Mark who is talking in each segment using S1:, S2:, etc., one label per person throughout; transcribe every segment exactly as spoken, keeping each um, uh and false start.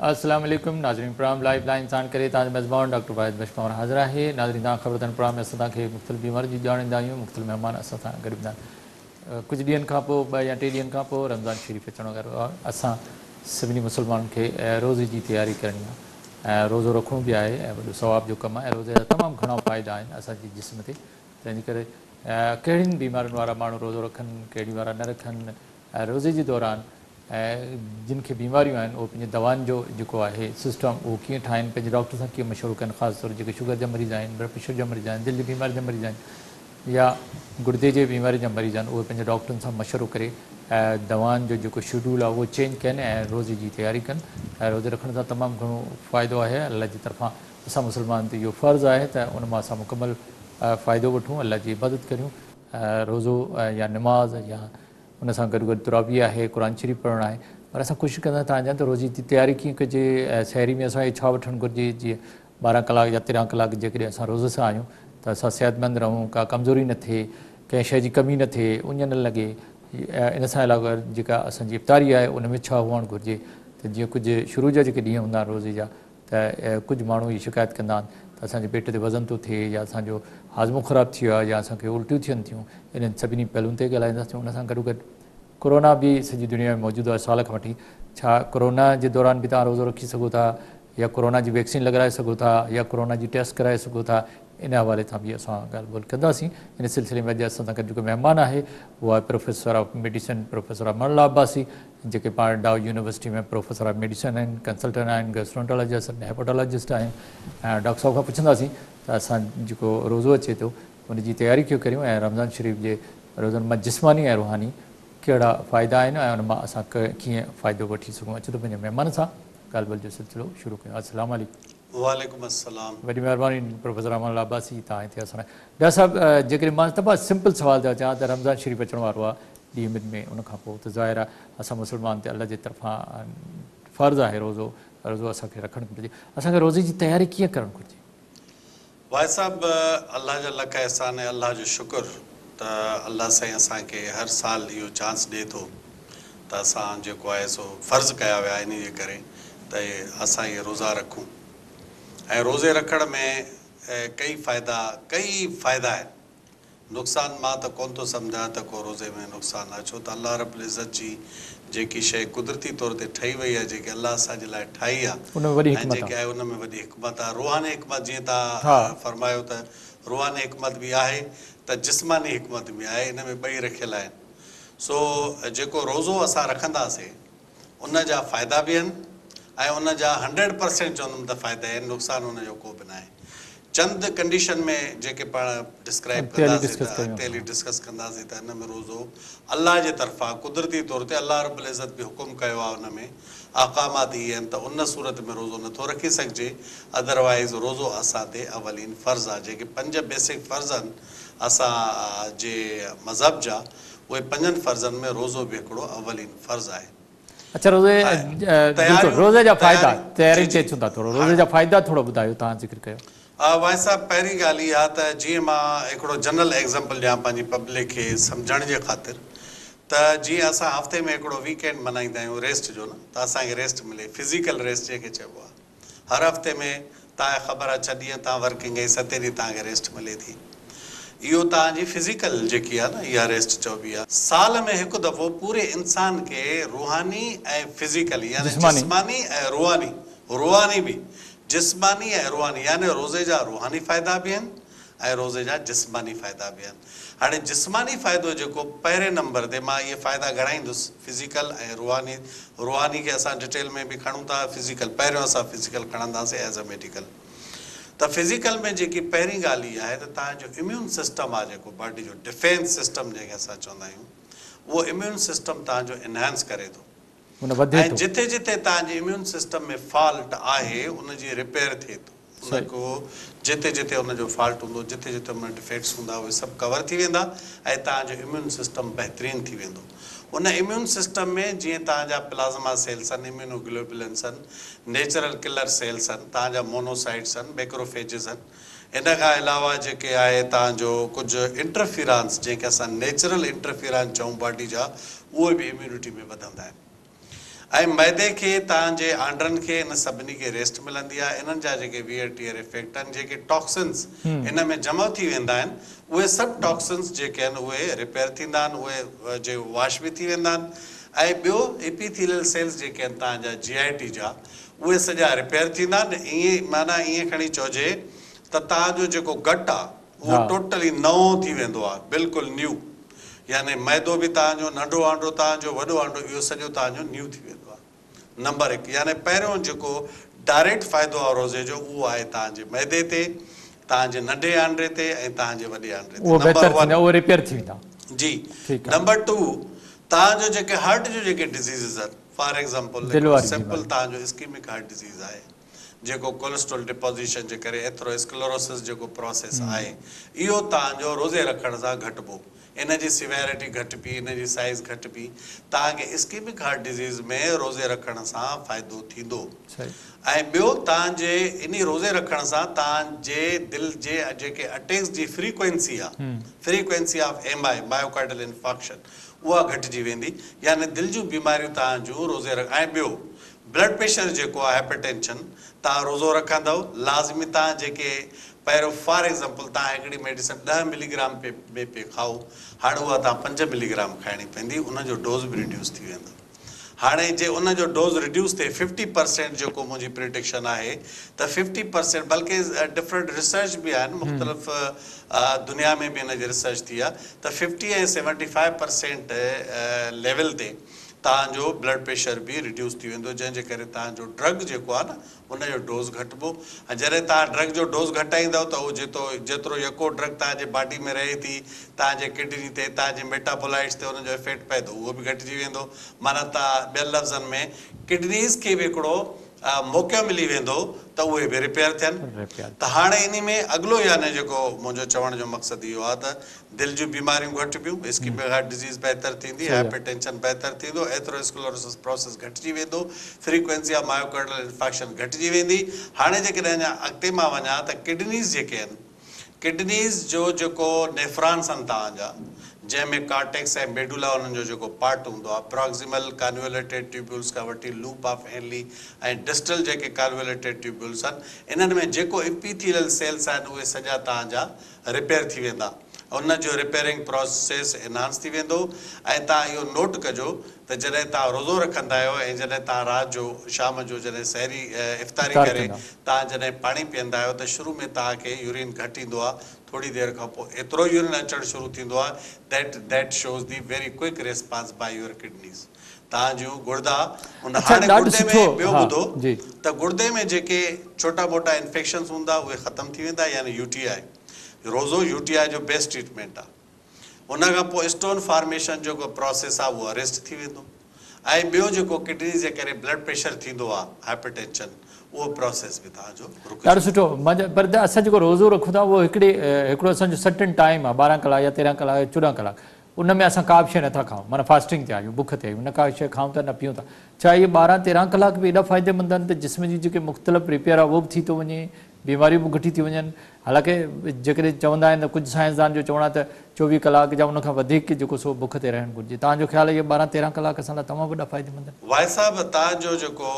S1: अस्सलाम वालेकुम नाज़रीन प्रोग्राम लाइव लाइन सां करे तव्हांजो मेज़बान डॉक्टर वाहिद बशपावर हाज़िर आहे। नाज़रीन तव्हां ख़बर अथनि प्रोग्राम में असां तव्हांखे मुख़्तलिफ़ बीमारी जी ॼाण ॾींदा आहियूं। मुख़्तलिफ़ महिमान असां सां गॾु हूंदा आहिनि। कुझु ॾींहंनि खां पोइ ॿ या टे ॾींहंनि खां पोइ रमज़ान शरीफ़ अचण वारो आहे। असां सभिनी मुस्लमाननि खे रोज़े जी तयारी करणी आहे ऐं रोज़ो रखणो बि आहे ऐं वॾो सवाब जो कमु आहे। रोज़े जा तमामु घणा फ़ाइदा आहिनि असांजे जिस्म ते, तंहिंजे करे कहिड़ियुनि बीमारियुनि वारा माण्हू रोज़ो रखनि, कहिड़ी वारा न रखनि। ऐं रोज़े जे दौरान ऐं जिन खे बीमारियूं आहिनि उहे पंहिंजे दवाउनि जो जेको आहे सिस्टम उहो कीअं ठाहिनि, पंहिंजे डॉक्टर सां कीअं मशवरो कनि। ख़ासि तौर जेके शुगर जा मरीज़ आहिनि, ब्लड प्रेशर जा मरीज़ आहिनि, दिलि जी बीमारी जा मरीज़ आहिनि या गुर्दे जे बीमारी जा मरीज़ आहिनि, उहे पंहिंजे डॉक्टरनि सां मशवरो करे ऐं दवाउनि जो जेको शेड्यूल आहे उहो चेंज कनि ऐं रोज़े जी तयारी कनि। ऐं रोज़े रखण सां तमामु घणो फ़ाइदो आहे। अलाह जी तरफ़ां असां मुस्लमान ते इहो फ़र्ज़ु आहे त उन मां असां मुकमल फ़ाइदो वठूं, अलाह जी इबादत करियूं। रोज़ो या निमाज़ या उन सां गॾु गॾु तुराबी आहे, क़ुर शरीफ़ पढ़णु आहे। पर असां कोशिशि कंदा था त रोज़ी जी तयारी कीअं कजे ऐं शहरी में असांखे छा वठणु घुरिजे। जीअं ॿारहं कलाक या तेरहं कलाक जेकॾहिं असां रोज़ सां आहियूं त असां सिहतमंद रहूं, का कमज़ोरी न थिए, कंहिं शइ जी कमी न थिए, उञ न लॻे। इन सां अलावा जेका असांजी इफ़्तारी आहे उन में छा हुअणु घुरिजे। त जीअं कुझु शुरू जा जेके ॾींहं हूंदा आहिनि रोज़े जा, त कुझु माण्हू इहा शिकायत कंदा आहिनि त असांजे पेट ते वज़न थो थिए या असांजो हाज़मो ख़राबु थी वियो आहे या असांखे उल्टियूं थियनि थियूं। इन्हनि सभिनी पहलुनि ते ॻाल्हाईंदासीं। उन सां गॾु गॾु कोरोना बि सॼी दुनिया में मौजूदु आहे साल खां वठी। छा कोरोना जे दौरान बि तव्हां रोज़ो रखी सघो था या कोरोना जी वैक्सीन लॻाराए सघो था या कोरोना जी टेस्ट कराए सघो था, इन हवाले सां बि असां ॻाल्हि ॿोल कंदासीं। इन सिलसिले में अॼु असां सां गॾु जेको महिमान आहे उहो आहे professor of medicine professor Amrullah Abbasi, जेके पाण डाउ यूनिवर्सिटी में प्रोफेसर ऑफ मेडिसिन आहिनि, कंसल्टेंट आहिनि, गैस्ट्रोंटोलॉजिस्ट आहिनि, हेपेटोलॉजिस्ट आहिनि। ऐं डॉक्टर साहिब खां पुछंदासीं त असां जेको रोज़ो अचे थो उनजी तयारी कीअं करियूं ऐं रमज़ान शरीफ़ जे रोज़नि मां जिस्मानी ऐं रुहानी कहिड़ा फ़ाइदा आहिनि ऐं उन मां असां कीअं फ़ाइदो वठी सघूं। अचो त पंहिंजे महिमान सां ॻाल्हि ॿोल जो सिलसिलो शुरू कयूं। अस्सलाम वालेकुम।
S2: वालेकुम अस्सलाम।
S1: वॾी महिरबानी प्रोफेसर अमरुल्लाह अब्बासी तव्हां हिते असां डॉक्टर साहिबु जेकॾहिं मां तमामु सिंपल सुवाल था चवां त रमज़ान शरीफ़ अचण वारो आहे ॾींहं ॿिनि में, उनखां पोइ त ज़ाहिर आहे असां मुस्लमान ते अलाह जे तरफ़ां फ़र्ज़ु आहे रोज़ो रोज़ो असांखे रखणु घुरिजे। असांखे रोज़े जी तयारी कीअं करणु घुरिजे?
S2: भाई साहब अल्लाह जा लख एहसान आहे, अल्लाह जो शुक्र त अल्लाह साईं असांखे हर साल इहो चांस ॾिए थो त असां जेको आहे सो फ़र्ज़ु कया विया इन जे करे त असां इहे रोज़ा रखूं। ऐं रोज़े रखण में कई फ़ाइदा कई फ़ाइदा आहिनि। नुक़सान मां त कोन थो सम्झां त को रोज़े में नुक़सानु आहे, छो त अल्लाह रब्बुल इज़्ज़त जी जेकी शइ कुदरती तौर ते ठही वई आहे, जेके अल्लाह असांजे लाइ ठाही आहे ऐं जेके आहे उन में वॾी हिकमत आहे। रूहानी हिकमत जीअं तव्हां फरमायो त रूहानी हिकमत बि आहे त जिस्मानी हिकमत बि आहे, इन में ॿई रखियल आहिनि। सो जेको रोज़ो असां रखंदासीं उन जा फ़ाइदा बि आहिनि ऐं उन जा हंड्रेड परसेंट चवंदुमि त फ़ाइदा आहिनि, नुक़सानु उनजो को बि न आहे। चंद कंडीशन में जेके पाण डिस्क्राइब कंदासीं त अॻिते हली डिस्कस कंदासीं त हिन में रोज़ो अल्लाह जे तरफ़ां कुदरती तौर ते अल्लाह रब्बुल इज़्ज़त बि हुकुम कयो आहे, उन में अहकामात इहे आहिनि त उन सूरत में रोज़ो नथो रखी सघिजे। अदरवाइज़ रोज़ो असां ते अवलीन फ़र्ज़ु आहे। जेके पंज बेसिक फ़र्ज़ आहिनि असांजे मज़हब जा, उहे पंजनि फ़र्ज़नि में रोज़ो बि हिकिड़ो अवलीन फ़र्ज़ु आहे।
S1: अच्छा, रोज़े रोज़े जा फ़ाइदा तयारी ते अचूं था, थोरो रोज़े जा फ़ाइदा थोरो ॿुधायो, तव्हां ज़िक्र कयो।
S2: हा भाई साहब, पहिरीं ॻाल्हि इहा आहे त जीअं मां हिकिड़ो जनरल एग्ज़ाम्पल ॾियां पंहिंजी पब्लिक खे सम्झण जे ख़ातिर, त जीअं असां हफ़्ते में हिकिड़ो वीकेंड मल्हाईंदा आहियूं रेस्ट जो न, त असांखे रेस्ट मिले, फिज़िकल रेस्ट जंहिंखे चइबो आहे। हर हफ़्ते में तव्हांखे ख़बर आहे छह ॾींहं तव्हां वर्किंग आई, सते ॾींहं तव्हांखे रेस्ट मिले थी। इहो तव्हांजी फिज़िकल जेकी आहे न इहा रेस्ट चइबी आहे। साल में हिकु दफ़ो पूरे इंसान खे रूहानी ऐं फिज़िकली यानी जिस्मानी ऐं रूहानी रूहानी बि जिस्मानी ऐं रूहानी यानी रोज़े जा रूहानी फ़ाइदा बि आहिनि ऐं रोज़े जा जिस्मानी फ़ाइदा बि आहिनि। हाणे जिस्मानी फ़ाइदो जेको पहिरें नंबर ते मां इहे फ़ाइदा ॻणाईंदुसि, फिज़िकल ऐं रूहानी। रूहानी खे असां डिटेल में बि खणूं था, फिज़िकल पहिरियों असां फिज़िकल खणंदासीं एज़ अ मेडिकल। त फिज़िकल में जेकी पहिरीं ॻाल्हि इहा आहे त तव्हांजो इम्यून सिस्टम आहे, जेको बॉडी जो डिफेंस सिस्टम जंहिंखे असां चवंदा आहियूं, उहो इम्यून सिस्टम तव्हांजो इनहेंस करे थो। ऐं जिथे जिथे तव्हांजे इम्यून सिस्टम में फॉल्ट आहे उनजी रिपेयर थिए थो। उनखो जिते जिते उनजो फॉल्ट हूंदो, जिते जिते उन डिफेक्ट्स हूंदा, उहे सभु कवर थी वेंदा ऐं तव्हांजो इम्यून सिस्टम बहितरीनु थी वेंदो। उन इम्यून सिस्टम में जीअं तव्हांजा प्लाज़्मा सेल्स आहिनि, इम्यूनोग्लोबुलिन्स आहिनि, नेचुरल किलर सेल्स आहिनि, तव्हांजा मोनोसाइट्स आहिनि, मैक्रोफेजिस आहिनि। इन खां अलावा जेके आहे तव्हांजो कुझु इंटरफिरांस, जंहिंखे असां नेचुरल इंटरफिरांस चऊं बॉडी जा, उहे बि इम्यूनिटी में वधंदा आहिनि। ऐं मैदे खे तव्हांजे आंड्रनि खे इन सभिनी खे रेस्ट मिलंदी आहे। इन्हनि जा जेके वीह टीह इफेक्ट आहिनि, जेके टॉक्सिन्स इन में जमा थी वेंदा आहिनि, उहे सभु टॉक्सिन्स जेके आहिनि उहे रिपेयर थींदा आहिनि, उहे जे वॉश बि थी वेंदा आहिनि। ऐं ॿियो एपीथेलियल सेल्स जेके आहिनि तव्हांजा जी आई टी जा, उहे सॼा रिपेयर थींदा आहिनि। ईअं माना ईअं खणी चइजे त तव्हांजो जेको गट आहे उहो टोटली नओं थी वेंदो आहे, बिल्कुलु न्यू। यानी मैदो बि तव्हांजो, नंढो आंडो तव्हांजो, वॾो आंडो, इहो सॼो तव्हांजो न्यू थी वेंदो आहे। नंबर हिकु, यानी पहिरियों जेको डायरेक्ट फ़ाइदो आहे रोज़े जो, उहो आहे तव्हांजे मैदे ते, तव्हांजे नंढे आंडे ते ऐं तव्हांजे वॾे आंडे ते। नंबर वन,
S1: उहो रिपेयर थी वेंदा
S2: जी। नंबर टू, तव्हांजो जेके हार्ट जो जेके डिज़ीज़िस आहिनि, फॉर एग्ज़ाम्पल सिंपल तव्हांजो इस्कीमिक हार्ट डिज़ीज़ आहे, जेको कोलेस्ट्रॉल डिपोज़िशन जे करे एथरोस्क्लेरोसिस जेको प्रोसेस आहे, इहो तव्हांजो रोज़े रखण सां घटिबो। इन जी सिवेरिटी घटिबी, इन जी साइज़ घटिबी। तव्हांखे इस्कीमिक हार्ट डिज़ीज़ में रोज़े रखण सां फ़ाइदो थींदो। ऐं ॿियो, तव्हांजे इन रोज़े रखण सां तव्हांजे दिलि जे जेके अटैक्स जी फ्रीक्वेंसी आहे, frequency of M I myocardial infarction, उहा घटिजी वेंदी। यानी दिलि जूं बीमारियूं तव्हांजूं रोज़े रख। ऐं ॿियो, ब्लड प्रेशर जेको आहे हाइपरटेंशन, तव्हां रोज़ो रखंदव लाज़मी। तव्हां जेके पहिरियों फॉर एग्ज़ाम्पल तव्हां हिकिड़ी मेडिसिन ॾह मिलीग्राम पे में पे खाओ, हाणे उहा तव्हां पंज मिलीग्राम खाइणी पवंदी, उनजो डोज़ बि रिड्यूस थी वेंदो। हाणे जे उनजो डोज़ रिड्यूस थिए फिफ्टी परसेंट, जेको मुंहिंजी प्रिडिक्शन आहे त फिफ्टी परसेंट, बल्कि डिफरेंट रिसर्च बि आहिनि, मुख़्तलिफ़ दुनिया में बि हिन जी रिसर्च थी आहे त फिफ्टी ऐं सेवनटी फाइव परसेंट लेवल ते तव्हांजो ब्लड प्रेशर बि रिड्यूस थी वेंदो, जंहिंजे करे तव्हांजो ड्रग जेको आहे न, उनजो डोज़ घटिबो। ऐं जॾहिं तव्हां ड्रग जो डोज़ घटाईंदव त उहो जेतिरो जेतिरो यको ड्रग तव्हांजे बॉडी में रहे थी, तव्हांजे किडनी ते, तव्हांजे मेटाबोलाइट्स ते उनजो इफेक्ट पए थो, उहो बि घटिजी वेंदो। माना तव्हां ॿियनि लफ़्ज़नि में किडनीज़ खे बि हिकिड़ो मौक़ो मिली वेंदो त उहे बि रिपेयर थियनि। त हाणे इन में अॻिलो यानी जेको मुंहिंजो चवण जो मक़सदु इहो आहे त दिलि जूं बीमारियूं घटिबियूं, इस्कीमिक हार्ट डिज़ीज़ बहितर थींदी, हाइपरटेंशन बहितर थींदो, एथरोस्क्लेरोसिस प्रोसेस घटिजी वेंदो, फ्रीक्वेंसी ऑफ मायोकार्डियल इन्फॉक्शन घटिजी वेंदी। हाणे जेकॾहिं अञा अॻिते मां वञा त किडनीज़ जेके आहिनि, किडनीज़ जो जेको नेफ्रॉन्स आहिनि तव्हांजा, जंहिंमें कार्टेक्स ऐं मेडुला उन्हनि जो जेको पार्ट हूंदो आहे, प्रॉक्सिमल कन्वोल्यूटेड ट्यूब्यूल्स खां वठी लूप ऑफ हेनली ऐं डिस्टल जेके कन्वोल्यूटेड ट्यूब्यूल्स आहिनि, इन्हनि में जेको एपीथेलियल सेल्स आहिनि उहे सॼा तव्हांजा रिपेयर थी वेंदा। उनजो रिपेयरिंग प्रोसेस एनहांस थी वेंदो। ऐं तव्हां इहो नोट कजो त जॾहिं तव्हां रोज़ो रखंदा आहियो ऐं जॾहिं तव्हां राति जो शाम जो जॾहिं सहरी इफ़्तारी करे तव्हां जॾहिं पाणी पीअंदा आहियो त शुरू में तव्हांखे यूरिन घटि ईंदो आहे, थोड़ी देरि खां पोइ एतिरो यूरिन अचणु शुरू थींदो आहे that that shows the very quick response by your kidneys. तव्हांजूं गुर्दा उन हाणे गुर्दे में ॿियो ॿुधो त गुर्दे में जेके छोटा मोटा इन्फेक्शन्स हूंदा उहे ख़तमु थी वेंदा, यानी यूटीआई। रोज़ो यूटीआई जो बेस्ट ट्रीटमेंट आहे। उन खां पोइ स्टोन फॉर्मेशन जेको प्रोसेस आहे उहो अरेस्ट थी वेंदो। ऐं ॿियो जेको किडनी जे करे ब्लड प्रेशर थींदो आहे, हाइपरटेंशन, उहो प्रोसेस बि तव्हांजो
S1: ॾाढो सुठो। पर असां जेको रोज़ो रखूं था उहो हिकिड़े हिकिड़ो असांजो सर्टेन टाइम आहे, ॿारहं कलाक या तेरहं कलाक या चोॾहं कलाक, उन में असां का बि शइ नथा खाऊं, माना फास्टिंग ते आहियूं, बुख ते आहियूं, न का शइ खाऊं था न पीऊं था। छा इहे ॿारहं तेरहं कलाक बि एॾा फ़ाइदेमंद आहिनि त जिस्म जी जेके मुख़्तलिफ़ रिपेयर आहे उहो बि थी थो वञे, बीमारियूं बि घटि थी वञनि। हालांकि जेकॾहिं चवंदा आहिनि त कुझु साइंसदान जो चवणु आहे त चोवीह कलाक या उनखां वधीक जेको सो बुख ते रहणु घुरिजे। तव्हांजो ख़्यालु आहे इहे ॿारहं तेरहं कलाक असां लाइ तमामु वॾा फ़ाइदेमंद आहिनि?
S2: वाहिद साहिबु, तव्हांजो जेको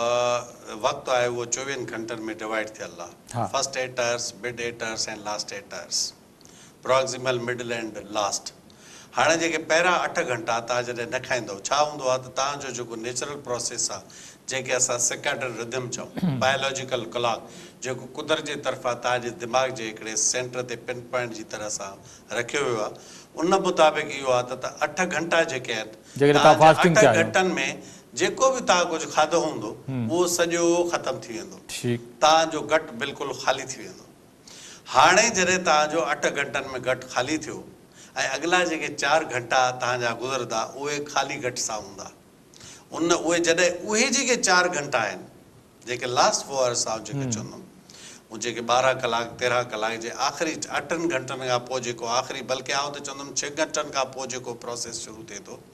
S2: वक़्तु आहे उहो चोवीहनि घंटनि में डिवाइड थियल आहे। फस्ट एटर्स, मिड एटर्स ऐं last eaters, proximal, middle and last. हाणे जेके पहिरियां अठ घंटा तव्हां जॾहिं न खाईंदव, छा हूंदो आहे त तव्हांजो जेको नेचुरल प्रोसेस आहे, जेके असां सिकैड्रल रिदम चऊं, बायोलॉजिकल क्लॉक, जेको कुदरत जे तरफ़ां तव्हांजे दिमाग़ जे हिकिड़े सेंटर ते पिन पॉइंट जी तरह सां रखियो वियो आहे, उन मुताबिक़ इहो आहे त अठ घंटा जेके आहिनि, अठ घंटनि में जेको बि तव्हां कुझु खाधो हूंदो उहो सॼो ख़तमु थी वेंदो, तव्हांजो गट बिल्कुलु ख़ाली थी वेंदो। हाणे जॾहिं तव्हांजो अठ घंटनि में गट ख़ाली थियो ऐं अॻिला जेके चारि घंटा तव्हांजा गुज़रंदा उहे ख़ाली गट सां हूंदा। उन उहे जॾहिं उहे जेके चारि घंटा आहिनि, जेके लास्ट फोर आवर्स आउं जेके चवंदुमि, उहे जेके ॿारहं कलाक तेरहं कलाक जे आख़िरी अठनि घंटनि खां पोइ जेको आख़िरी, बल्कि आउं त चवंदुमि छह घंटनि खां पोइ जेको प्रोसेस शुरू थिए थो,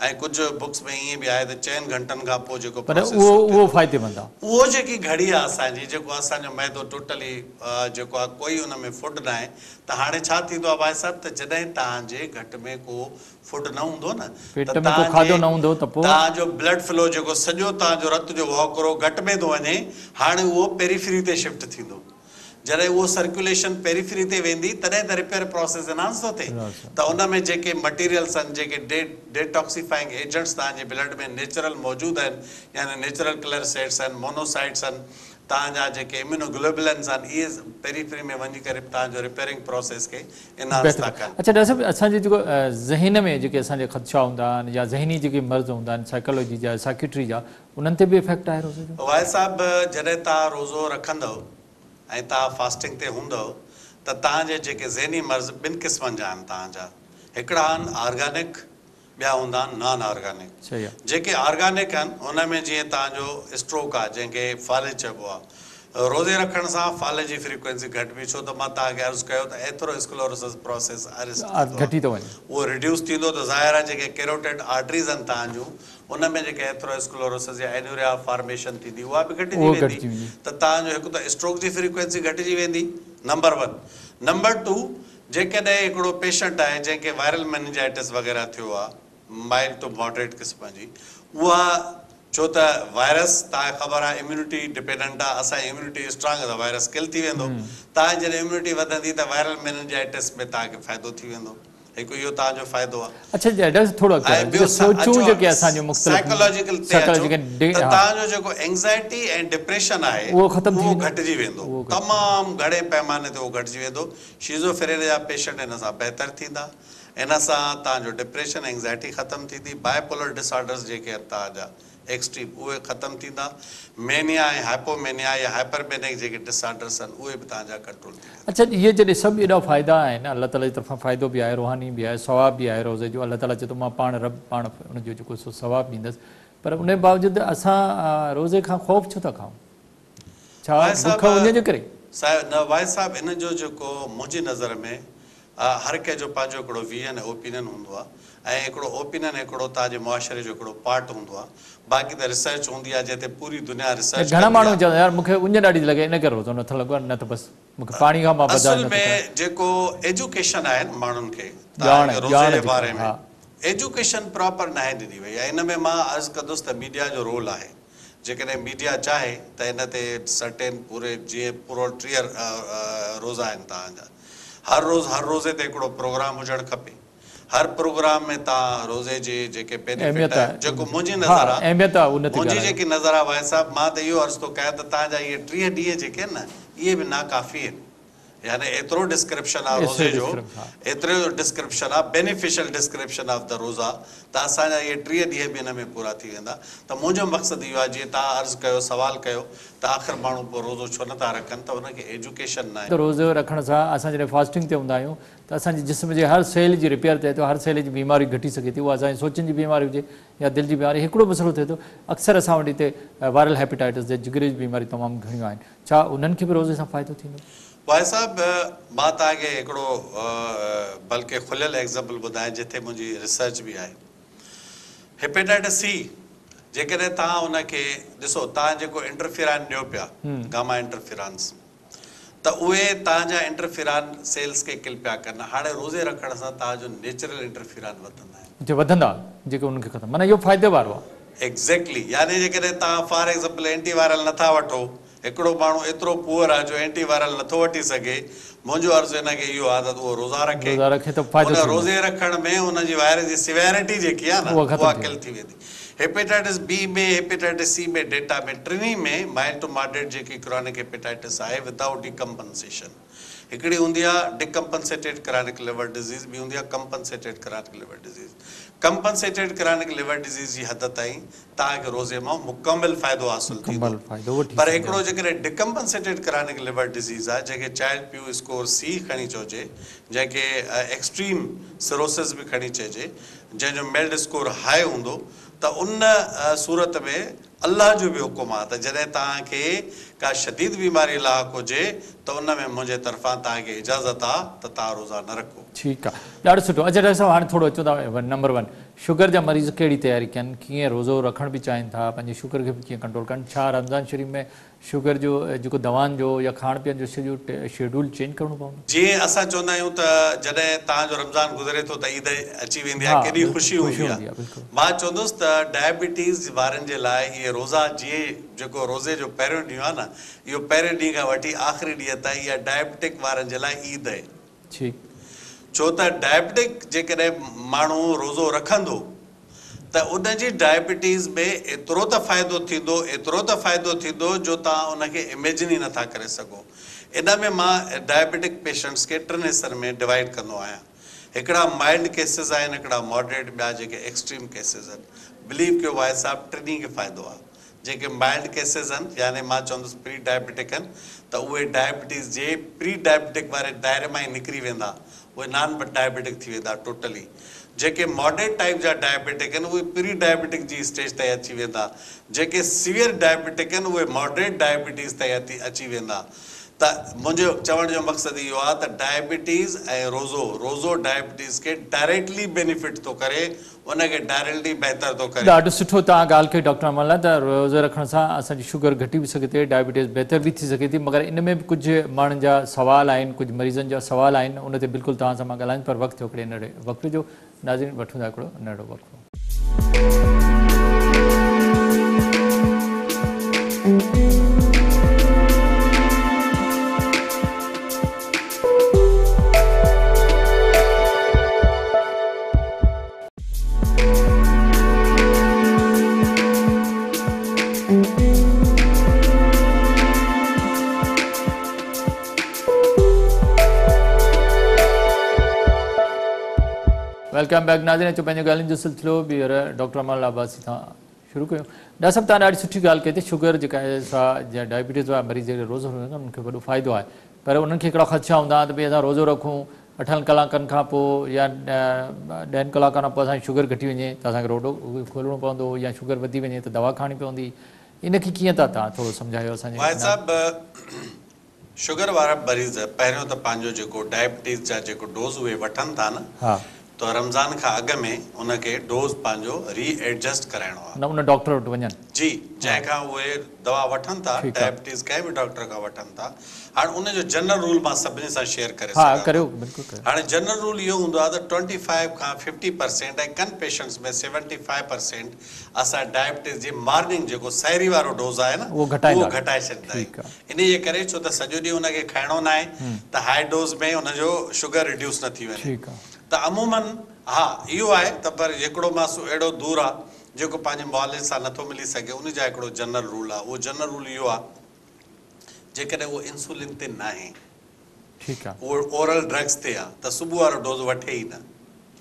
S2: ऐं कुझु बुक्स में ईअं बि आहे त चइनि घंटनि खां पोइ जेको
S1: पर उहो उहो फ़ाइदेमंद आहे।
S2: उहो जेकी घड़ी आहे असांजी, जेको असांजो मैदो टोटली जेको आहे कोई उन में फुड न आहे, त हाणे छा थींदो आहे भाई साहिबु, त जॾहिं तव्हांजे घट में को फुड न हूंदो न,
S1: पेट में को खाधो न हूंदो त पोइ
S2: तव्हांजो ब्लड फ्लो जेको सॼो तव्हांजो रत जो वहकिरो घटि में थो वञे, हाणे उहो पेरीफ्री ते शिफ्ट थींदो। जॾहिं उहो सर्कुलेशन पेरीफ्री ते वेंदी तॾहिं त रिपेयर प्रोसेस एनहांस थो थिए। त उन में जेके मटीरियल्स आहिनि, जेके डे डेटॉक्सीफाइंग एजेंट्स तव्हांजे ब्लड में नेचुरल मौजूदु आहिनि, यानी नेचुरल क्लेरसेट्स आहिनि, मोनोसाइट्स आहिनि, तव्हांजा जेके इम्यूनोग्लोबुलिन्स आहिनि, इहे पेरीफ्री में वञी करे तव्हांजो रिपेयरिंग प्रोसेस खे एनहांस था कनि।
S1: अच्छा डॉक्टर साहब, असांजे जेको ज़हन में जेके असांजे ख़दशा हूंदा आहिनि या ज़हनी जेके मर्ज़ हूंदा आहिनि, साइकोलॉजी जा, साइकिट्री जा, उन्हनि ते बि इफेक्ट आहे रोज़े जो?
S2: वाहिद साहिबु, जॾहिं तव्हां रोज़ो रखंदव ऐं तव्हां फास्टिंग ते हूंदव त तव्हांजे जेके ज़हनी मर्ज़ ॿिनि क़िस्मनि जा आहिनि तव्हांजा। हिकिड़ा आहिनि ऑर्गेनिक, ॿिया हूंदा आहिनि नॉन ऑर्गेनिक।
S1: सही आहे।
S2: जेके ऑर्गेनिक आहिनि उन में जीअं तव्हांजो स्ट्रोक आहे, जंहिंखे फालेज चइबो आहे, रोज़े रखण सां फाले जी फ्रीक्वेंसी घटि बि, छो त मां तव्हांखे अर्ज़ु कयो त एथरोस्क्लेरोसिस प्रोसेस
S1: घटी थो वञे,
S2: उहो रिड्यूस थींदो, त ज़ाहिर आहे जेके कैरोटिड आर्टरीज़ आहिनि तव्हांजूं, उन में जेके एथरोस्क्लेरोसिस या एन्यूरिया फॉर्मेशन थींदी, उहा बि घटिजी वेंदी, त तव्हांजो हिकु त स्ट्रोक जी फ्रीक्वेंसी घटिजी वेंदी, नंबर वन। नंबर टू, जेकॾहिं हिकिड़ो पेशेंट आहे जंहिंखे वायरल मेनिंजाइटिस वग़ैरह थियो आहे, माइल्ड टू मॉडरेट क़िस्म जी, उहा छो त वायरस तव्हांखे ख़बर आहे इम्यूनिटी डिपेंडेंट आहे, असांजी इम्यूनिटी स्ट्रांग आहे त वायरस किल थी वेंदो। तव्हांजी जॾहिं इम्यूनिटी वधंदी त वायरल मेनिंजाइटिस में तव्हांखे फ़ाइदो थी वेंदो, हिकु इहो तव्हांजो फ़ाइदो आहे।
S1: अच्छा थोरो
S2: साइकोलॉजिकल तव्हांजो जेको एंग्ज़ाइटी ऐं डिप्रेशन आहे
S1: उहो ख़तम
S2: उहो घटिजी वेंदो, तमामु घणे पैमाने ते उहो घटिजी वेंदो। शिज़ोफ्रेनिया जा पेशेंट हिन सां बहितर थींदा, इन सां तव्हांजो डिप्रेशन एंग्ज़ाइटी ख़तमु थींदी, बाइपोलर डिसऑर्डर्स जेके आहिनि तव्हांजा एक्सट्रीम उहे ख़तमु थींदा, मेनिया ऐं हाइपोमेनिया या हाइपरमेनिक जेके डिसऑर्डर्स आहिनि उहे बि तव्हांजा कंट्रोल थींदा।
S1: अच्छा, इहे जॾहिं सभु एॾा फ़ाइदा आहिनि, अल्लाह ताला जी तरफ़ां फ़ाइदो बि आहे, रूहानी बि आहे, सवाब बि आहे रोज़े जो, अल्लाह ताला चए थो मां पाण रब पाण उनजो जेको सो सवाबु ॾींदुसि, पर उन बावजूदि असां रोज़े खां ख़ौफ़ छो था खाऊं? छा बुख उन जे करे?
S2: साहिबु न वाहिद साहिबु, इन जो जेको मुंहिंजी नज़र में हर कंहिंजो पंहिंजो हिकिड़ो विजन ऐं ओपिनियन हूंदो आहे, ऐं हिकिड़ो ओपिनियन हिकिड़ो तव्हांजे मुआशरे जो हिकिड़ो पार्ट हूंदो आहे, बाक़ी त रिसर्च हूंदी आहे जिते पूरी दुनिया रिसर्च।
S1: घणा माण्हू चवंदा यार मूंखे उञ ॾाढी लॻे, इन करे रोज़ो नथो लॻो, न त बसि मूंखे पाणी खां मां
S2: असल में जेको एजुकेशन आहे माण्हुनि खे रोज़े जे बारे में, एजुकेशन प्रॉपर न आहे ॾिनी वई आहे। इन में मां अर्ज़ु कंदुसि त मीडिया जो रोल आहे। जेकॾहिं मीडिया चाहे त इन ते सर्टेन पूरे जीअं पूरो टीह रोज़ा आहिनि तव्हांजा, हर रोज़ हर रोज़े ते हिकिड़ो प्रोग्राम हुजणु खपे। हर प्रोग्राम में तव्हां रोज़े जे जेके बेनिफिट आहे, जेको मुंहिंजी नज़र आहे, मुंहिंजी जेकी नज़र आहे भाई साहिबु, मां त इहो अर्ज़ु थो कयां त तव्हांजा इहे टीह ॾींहं जेके आहिनि न, इहे बि नाकाफ़ी आहिनि। यानी एतिरो डिस्क्रिप्शन आहे रोज़े जो, एतिरो डिस्क्रिप्शन आहे, बेनिफिशियल डिस्क्रिप्शन ऑफ द रोज़ा, त असांजा इहे टीह ॾींहं बि हिन में पूरा थी वेंदा। त मुंहिंजो मक़सदु इहो आहे, जीअं तव्हां अर्ज़ु कयो, सवाल कयो त आख़िर माण्हू पोइ रोज़ो छो नथा रखनि, त हुनखे एजुकेशन न आहे।
S1: रोज़ो रखण सां असां जॾहिं फास्टिंग ते हूंदा आहियूं त असांजे जिस्म जे हर सेल जी रिपेयर थिए थो, हर सेल जी बीमारी घटी सघे थी, उहा असांजी सोचनि जी बीमारी हुजे या दिलि जी बीमारी, हिकिड़ो मसइलो थिए थो। अक्सर असां वटि हिते वायरल हेपेटाइटिस जे जिगरे जी बीमारी तमामु घणियूं आहिनि, छा उन्हनि खे बि रोज़े सां फ़ाइदो थींदो?
S2: भाई साहिबु, मां तव्हांखे हिकिड़ो बल्कि खुलियल एग्ज़ाम्पल ॿुधायां जिथे मुंहिंजी रिसर्च बि आहे। हेपेटाइटिस सी, जेकॾहिं तव्हां उनखे ॾिसो, तव्हां जेको इंटरफिरान ॾियो पिया, गामा इंटरफिरांस, त उहे तव्हांजा इंटरफिरान सेल्स खे किल पिया कनि। हाणे रोज़े रखण सां तव्हांजो नेचुरल इंटरफिरान वधंदा आहिनि,
S1: वधंदा जेके उनखे ख़तमु, माना इहो फ़ाइदे वारो आहे।
S2: एक्ज़ैक्टली, यानी जेकॾहिं तव्हां फॉर एग्ज़ाम्पल एंटीवायरल नथा वठो, हिकिड़ो माण्हू एतिरो पुअर आहे जो एंटीवायरल नथो वठी सघे, मुंहिंजो अर्ज़ु हिनखे इहो आहे त उहो रोज़ा रखे। उन रोज़े रखण में उनजी वायरस जी सिवियरिटी जेकी आहे न, उहा किल थी वेंदी। हेपेटाइटिस बी में, हेपेटाइटिस सी में, डेटा में, टिनी में माइल्ड टू मॉडरेट जेकी क्रॉनिक हेपेटाइटिस आहे विदाउट डिकम्पनसेशन। हिकिड़ी हूंदी आहे डिकम्पनसेटेड क्रॉनिक लिवर डिज़ीज़, ॿी हूंदी आहे compensated chronic liver disease. Compensated chronic liver disease जी हद ताईं तव्हांखे रोज़े मां मुकमिल फ़ाइदो हासिलु थींदो, पर हिकिड़ो जेकॾहिं डिकम्पनसेटेड क्रॉनिक लिवर डिज़ीज़ आहे, जंहिंखे चाइल्ड प्यू स्कोर सी खणी चइजे, जंहिंखे एक्सट्रीम सिरोसिस बि खणी चइजे, जंहिंजो मेल्ड स्कोर हाई हूंदो, त उन अ, सूरत में अल्लाह जो बि हुकुम आहे त जॾहिं तव्हांखे का शदीद बीमारी लाइक़ु हुजे त उन में मुंहिंजे तरफ़ां तव्हांखे इजाज़त आहे त तव्हां रोज़ा न रखो।
S1: ठीकु आहे, ॾाढो सुठो। अच्छा डॉक्टर साहब, हाणे थोरो अचो था नंबर वन, शुगर जा मरीज़ कहिड़ी तयारी कनि, कीअं रोज़ो रखण बि चाहिनि था, पंहिंजी शुगर खे बि कीअं कंट्रोल कनि, छा रमज़ान शरीफ़ में शुगर जो जेको दवाउनि जो या खाइण पीअण जो सॼो शेड्यूल चेंज करिणो पवंदो?
S2: जीअं असां चवंदा आहियूं त जॾहिं तव्हांजो रमज़ान गुज़रे थो त ईद अची वेंदी
S1: हा,
S2: आहे, केॾी
S1: बिल्कुलु,
S2: ख़ुशी
S1: ख़ुशी
S2: हूंदी
S1: हूंदी आहे,
S2: आहे।
S1: बिल्कुलु।
S2: मां चवंदुसि त डायबिटीज़ वारनि जे लाइ इहे रोज़ा जीअं जेको रोज़े जो पहिरियों ॾींहुं आहे न, इहो पहिरें ॾींहं खां वठी आख़िरी ॾींहं ताईं इहा डायबिटिक वारनि जे लाइ ईद आहे।
S1: ठीकु।
S2: छो त डायबिटिक जेकॾहिं माण्हू रोज़ो रखंदो त उनजी डायबिटीज़ में एतिरो त फ़ाइदो थींदो एतिरो त फ़ाइदो थींदो जो तव्हां उनखे इमेजिन ई नथा करे सघो। इन में मां डायबिटिक पेशेंट्स खे टिनि हिसनि में डिवाइड कंदो आहियां। हिकिड़ा माइल्ड केसिस आहिनि, हिकिड़ा मॉडरेट, ॿिया जेके एक्सट्रीम केसिस आहिनि। बिलीव कयो भाई साहब, टिनी खे फ़ाइदो आहे। जेके माइल्ड केसिस आहिनि, यानी मां चवंदुसि प्री डायबिटिक आहिनि, त उहे डायबिटीज़ जे प्री डायबिटिक वारे दायरे मां ई निकिरी वेंदा, उहे नॉन डायबिटिक थी वेंदा टोटली। जेके मॉडरेट टाइप जा डायबिटिक आहिनि उहे प्री डायबिटिक जी स्टेज ताईं अची वेंदा। जेके सीवियर डायबिटिक आहिनि उहे मॉडरेट डायबिटीज़ ताईं अची वेंदा। त मुंहिंजो चवण जो मक़सदु इहो आहे त डायबिटीज़ ऐं रोज़ो रोज़ो डायबिटीज़ खे डायरेक्टली बेनिफिट थो करे, उनखे डायरेक्टली बहितर थो करे।
S1: ॾाढो सुठो तव्हां ॻाल्हि कई डॉक्टर अमरलाल, त रोज़ो रखण सां असांजी शुगर घटी बि सघे थी, डायबिटीज़ बहितर बि थी सघे थी, मगर इन में बि कुझु माण्हुनि जा सवाल आहिनि, कुझु मरीज़नि जा सवाल आहिनि, उन ते बिल्कुलु तव्हां सां मां ॻाल्हाईंदुसि, पर वक़्तु हिकिड़े नंढे वक़्त जो। नाज़रीन, वठूं था हिकिड़ो नंढो वक़्तु। वेलकम बैक नाज़रीन, अचो पंहिंजो ॻाल्हियुनि जो सिलसिलो ॿीहर डॉक्टर अमरलाल अब्बासी सां शुरू कयूं। डॉक्टर साहब, तव्हां ॾाढी सुठी ॻाल्हि कई थी, शुगर जेका आहे सा या डायबिटीज़ वारा मरीज़ जेके रोज़ो रखनि उन्हनि खे वॾो फ़ाइदो आहे, पर उन्हनि खे हिकिड़ा ख़दशा हूंदा त भई असां रोज़ो रखूं, अठनि कलाकनि खां पोइ या ॾहनि कलाकनि खां पोइ असांजी शुगर घटी वञे त असांखे रोडो खोलणो पवंदो, या शुगर वधी वञे त दवा खाइणी पवंदी, इनखे कीअं था तव्हां थोरो सम्झायो असांजे?
S2: भाई साहब, शुगर वारा मरीज़ पहिरियों त पंहिंजो जेको डायबिटीज़ जा जेको डोज़ उहे वठनि था न,
S1: हा,
S2: तो रमज़ान खां अॻु में उनखे डोज़ पंहिंजो रीएडजस्ट कराइणो आहे
S1: न उन डॉक्टर वटि वञनि
S2: जी, जंहिंखां उहे दवा वठनि था,
S1: ठीकु आहे।
S2: डायबिटीज़ कंहिं बि डॉक्टर खां वठनि था। हाणे उनजो जनरल रूल मां सभिनी सां शेयर करे
S1: हा
S2: सघां
S1: करियो,
S2: थो।
S1: बिल्कुलु करियो।
S2: हाणे जनरल रूल इहो हूंदो आहे त ट्वेंटी फाइव खां फिफ्टी परसेंट ऐं कनि पेशेंट्स में सेवनटी फाइव परसेंट असां डायबिटीज़ जी मॉर्निंग जेको साहिरी वारो डोज़ आहे न,
S1: उहो घटाईंदा,
S2: उहो घटाए छॾींदा
S1: ठीकु
S2: आहियूं। इन जे करे छो त सॼो ॾींहुं उनखे खाइणो न आहे त हाई डोज़ में उनजो शुगर रिड्यूस न थी वञे।
S1: ठीकु आहे।
S2: त अमूमन हा इहो आहे त पर हिकिड़ो मासो अहिड़ो दूर आहे जेको पंहिंजे मुआलिज सां नथो मिली सघे, उन जा हिकिड़ो जनरल रूल आहे। उहो जनरल रूल इहो आहे, जेकॾहिं उहो इंसुलिन ते न आहे,
S1: ठीकु आहे,
S2: उहो ओरल ड्रग्स ते आहे त सुबुह वारो डोज़ वठे ई न।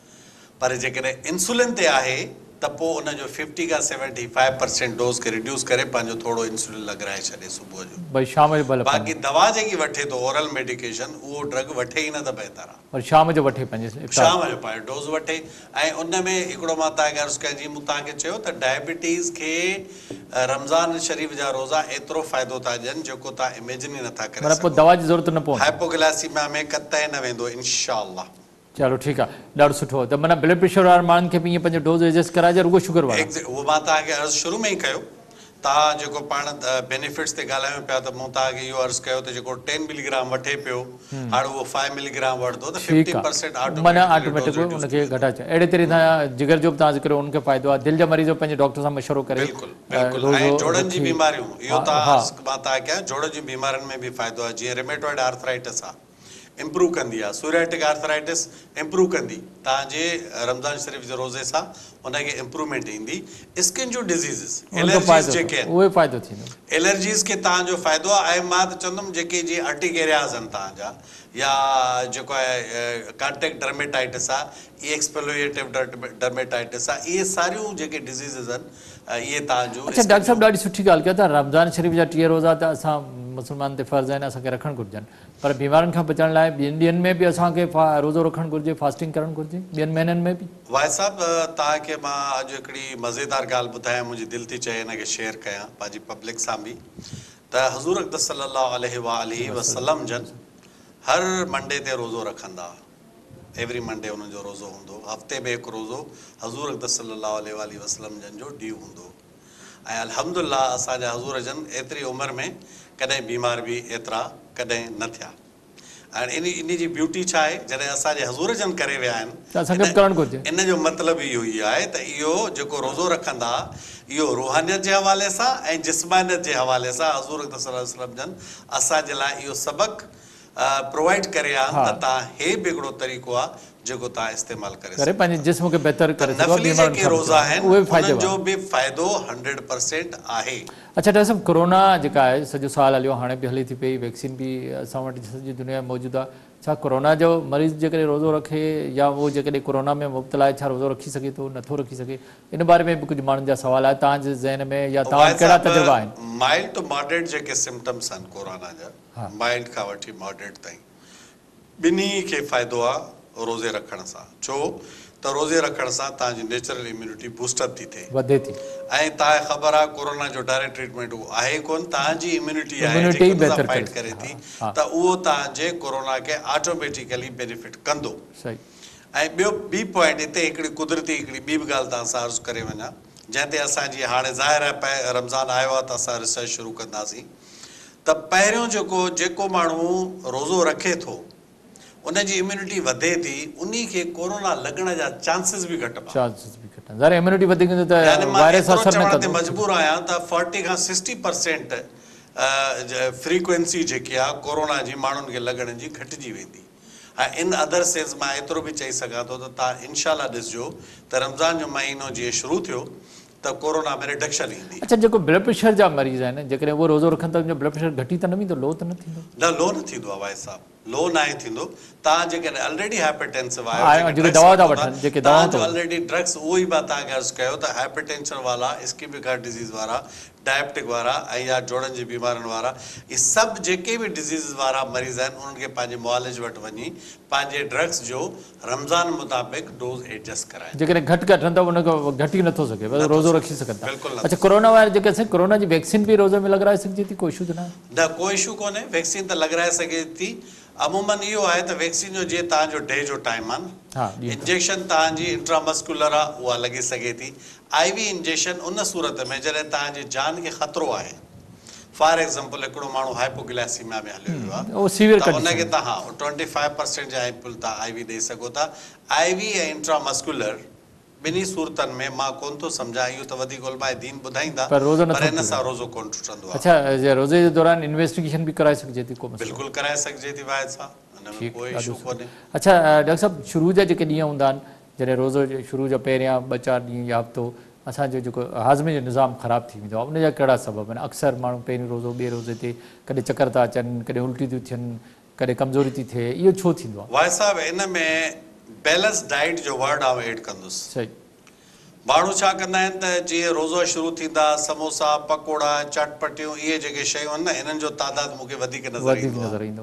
S2: पर जेकॾहिं इंसुलिन ते आहे त पोइ उनजो फिफ्टी खां सेवनटी फाइव परसेंट डोज़ खे रिड्यूस करे पंहिंजो थोरो इंसुलिन लॻाराए छॾे सुबुह जो।
S1: भई शाम जो भले,
S2: बाक़ी दवा जेकी वठे थो ओरल मेडिकेशन, उहो ड्रग वठे ई न त बहितर आहे।
S1: पर शाम जो वठे पंहिंजे
S2: शाम जो पाए डोज़ वठे। ऐं उन में हिकिड़ो मां तव्हांखे अर्ज़ु कयां, जीअं मूं तव्हांखे चयो त डायबिटीज़ खे रमज़ान शरीफ़ जा रोज़ा एतिरो फ़ाइदो था ॾियनि जेको तव्हां इमेजिन ई नथा करे
S1: मतलब
S2: सघो।
S1: पोइ दवा जी ज़रूरत न पवंदी,
S2: हाइपोग्लाइसीमिया में कतई न वेंदो इंशाअल्लाह।
S1: चलो ठीकु आहे, ॾाढो सुठो। त माना ब्लड प्रेशर वारनि माण्हुनि खे बि ईअं पंहिंजो डोज़ एडजस्ट कराइजे, रुगो शुगर वारा?
S2: उहो मां तव्हांखे अर्ज़ु शुरू में ई कयो। तव्हां जेको पाण बेनिफिट्स ते ॻाल्हायूं पिया त मूं तव्हांखे इहो अर्ज़ु कयो त जेको टेन मिलीग्राम वठे पियो, हाणे उहो फाइव मिलीग्राम वठंदो त फिफ्टी परसेंट
S1: माना ऑटोमेटिक उनखे घटाए छॾे। अहिड़े तरीक़े सां जिगर जो बि तव्हां ज़िक्र, उनखे फ़ाइदो आहे। दिलि जा मरीज़ पंहिंजे डॉक्टर सां मशवरो करे,
S2: बिल्कुलु बिल्कुलु। ऐं जोड़नि जी बीमारियूं, इहो तव्हां मां तव्हांखे कयां, जोड़नि जी बीमारियुनि में बि फ़ाइदो आहे। जीअं रिमेटॉइड आर्थराइटिस आहे, इम्प्रूव कंदी आहे। सोरियाटिक आर्थराइटिस इम्प्रूव कंदी तव्हांजे रमज़ान शरीफ़ जे रोज़े सां, उनखे इम्प्रूवमेंट ईंदी। स्किन जो डिज़ीज़िस, एलर्जीज़ जेके आहिनि,
S1: उहे फ़ाइदो थींदो।
S2: एलर्जीज़ खे तव्हांजो फ़ाइदो आहे। ऐं मां त चवंदुमि जेके जीअं अर्टिकेरियाज़ आहिनि तव्हांजा, या जेको आहे कॉन्टेक्ट डर्मेटाइटिस आहे, एक्सपेलोएटिव डर्मेटाइटिस आहे, इहे सारियूं जेके डिज़ीज़िस आहिनि इहे तव्हांजो।
S1: अच्छा डॉक्टर साहब, ॾाढी सुठी ॻाल्हि कयो था। रमज़ान शरीफ़ जा टीह रोज़ा त असां मुस्लमान ते फ़र्ज़ आहिनि असांखे रखणु घुरिजनि पर बीमारियुनि खां बचण लाइ ॿियनि ॾींहंनि में बि असांखे रोज़ो रखणु घुरिजे फास्टिंग करणु घुरिजे ॿियनि महीननि में बि
S2: वाहि साहिबु तव्हांखे मां अॼु हिकिड़ी मज़ेदार ॻाल्हि ॿुधायां मुंहिंजी दिलि थी चए हिनखे शेयर कयां पंहिंजी पब्लिक सां बि त हज़ूर अक़दस सल्लल्लाहु अलैहि वसल्लम जन हर मंडे ते रोज़ो रखंदा एवरी मंडे उन्हनि जो रोज़ो हूंदो हफ़्ते में हिकु रोज़ो हज़ूर अक़दस सल्लल्लाहु अलैहि वसल्लम जन जो ॾींहुं हूंदो ऐं अल्हम्दुलिल्लाह असांजा हज़ूर जन एतिरी उमिरि में कॾहिं बीमार बि एतिरा कॾहिं न थिया ऐं इन इन जी ब्यूटी छा आहे जॾहिं असांजे हज़ूर जन करे विया आहिनि इन जो मतिलबु इहो ई आहे त इहो जेको रोज़ो रखंदा इहो रूहानियत जे हवाले सां ऐं जिस्मानियत जे हवाले सां हज़ूर अक़दस सल्लल्लाहु अलैहि वसल्लम जन असांजे लाइ इहो सबक़ु प्रोवाइड करे आहिनि त तव्हां हे बि हिकिड़ो तरीक़ो आहे जेको तव्हां इस्तेमालु करे पंहिंजे
S1: जिस्म खे बहितर करे
S2: नफ़ली जेके रोज़ा आहिनि उन्हनि जो बि फ़ाइदो हंड्रेड परसेंट आहे।
S1: अच्छा डॉक्टर साहब कोरोना जेका आहे सॼो साल हलियो हाणे बि हले थी पई वैक्सीन बि असां वटि सॼी दुनिया में मौजूदु आहे छा कोरोना जो मरीज़ जेकॾहिं रोज़ो रखे या उहो जेकॾहिं कोरोना में मुब्तला आहे छा रोज़ो रखी सघे थो नथो रखी सघे इन बारे में बि कुझु माण्हुनि जा सवाल आहे तव्हांजे ज़हन में या तव्हां कहिड़ा तजुर्बा आहिनि।
S2: माइल्ड टू मॉडरेट जेके सिम्टम्स आहिनि कोरोना जा माइल्ड खां वठी मॉडरेट ताईं ॿिन्ही खे फ़ाइदो आहे रोज़े रखण सां छो त रोज़े रखण सां तव्हांजी नेचुरल इम्यूनिटी बूस्टअप थी थिए वधे थी ऐं तव्हांखे ख़बर आहे कोरोना जो डायरेक्ट ट्रीटमेंट उहो आहे कोन तव्हांजी इम्यूनिटी आहे जेकी फाइट करे थी त उहो तव्हांजे कोरोना खे ऑटोमेटिकली बेनिफिट कंदो। ऐं ॿियो ॿी पॉइंट हिते हिकिड़ी कुदरती हिकिड़ी ॿी बि ॻाल्हि तव्हां सां अर्ज़ु करे वञा जंहिं ते असां जीअं हाणे ज़ाहिर आहे पै रमज़ान आयो आहे त असां रिसर्च शुरू कंदासीं त पहिरियों जेको जेको माण्हू रोज़ो रखे थो उनजी इम्यूनिटी वधे थी उन खे कोरोना लॻण जा चांसिस बि घटि चांसिस बि घटि ज़ाहिर इम्यूनिटी वधीक त वायरस असर न कंदो मजबूर आहियां त फोर्टी खां सिक्सटी परसेंट फ्रीक्वेंसी जेकी आहे कोरोना जी माण्हुनि खे लॻण जी घटिजी वेंदी ऐं इन अदर सेंस मां एतिरो बि चई सघां थो त तव्हां इनशाला ॾिसजो त रमज़ान जो महीनो जीअं शुरू थियो त कोरोना में रिडक्शन ईंदी।
S1: अच्छा जेको ब्लड प्रेशर जा मरीज़ आहिनि जेकॾहिं उहो रोज़ो रखनि त ब्लड प्रेशर घटी त न वेंदो लो त न थींदो
S2: न लो न थींदो आहे भाई साहब लो न आहे थींदो तव्हां जेकॾहिं ऑलरेडी हाइपरटेंसिव आहियो ऑलरेडी ड्रग्स उहो ई मां तव्हांखे अर्ज़ु कयो त हाइपरटेंशन वारा इस्कीमिक हार्ट डिज़ीज़ वारा डायबिटिक वारा ऐं या जोड़नि जी बीमारियुनि वारा इहे सभु जेके बि डिज़ीज़ वारा मरीज़ आहिनि उन्हनि खे पंहिंजे मुआलिज वटि वञी पंहिंजे ड्रग्स जो रमज़ान मुताबिक़ डोज़ एडजस्ट कराए जेकॾहिं घटि घटि त उनखे घटि ई नथो सघे रोज़ो रखी सघनि था। अच्छा कोरोना वायरस जेके असां कोरोना जी वैक्सीन बि रोज़े में लॻाराए सघिजे थी कोई इशू त न न कोई इशू कोन्हे वैक्सीन त लॻाराए सघे थी अमूमन इहो आहे त वैक्सीन जो जीअं तव्हांजो डे जो टाइम आहे न इंजेक्शन तव्हांजी इंट्रामस्कुलर आहे उहा लॻी सघे थी आई वी इंजेक्शन उन सूरत में जॾहिं तव्हांजी जान खे ख़तरो आहे फॉर एग्ज़ाम्पल हिकिड़ो माण्हू हाइपोग्लाइसीमिया में हलियो वियो आहे त उनखे तव्हां हा ट्वेंटी फाइव परसेंट जा एम्पुल तव्हां आई वी ॾेई सघो था आई वी ऐं इंट्रामस्कुलर ॿिन्ही सूरतनि में मां कोन थो सम्झां इहो त वधीक उलमाए दीन ॿुधाईंदा पर हिन सां रोज़ो कोन टुटंदो आहे।
S1: अच्छा रोज़े जे दौरान इन्वेस्टिगेशन बि कराए सघिजे थी को
S2: बिल्कुलु कराए सघिजे थी वाहिद साहब हुन में कोई इशू कोन्हे।
S1: अच्छा डॉक्टर साहब शुरू जा जेके ॾींहं हूंदा आहिनि जॾहिं रोज़ो शुरू जा पहिरियां ॿ चारि ॾींहं या हफ़्तो असांजो जेको हाज़मे जो निज़ाम ख़राबु थी वेंदो आहे उनजा कहिड़ा सबब आहिनि अक्सर माण्हू पहिरीं रोज़ो ॿिए रोज़े ते कॾहिं चकर था अचनि कॾहिं उल्टी थियूं थियनि कॾहिं कमज़ोरी थी थिए इहो छो थींदो आहे?
S2: वाहिद साहब इन में बैलेंस डाइट जो वर्ड आउं एड कंदुसि सही माण्हू छा कंदा आहिनि त जीअं रोज़ो शुरू थींदा समोसा पकोड़ा चटपटियूं इहे जेके शयूं आहिनि न इन्हनि जो तादाद मूंखे वधीक नज़र ईंदो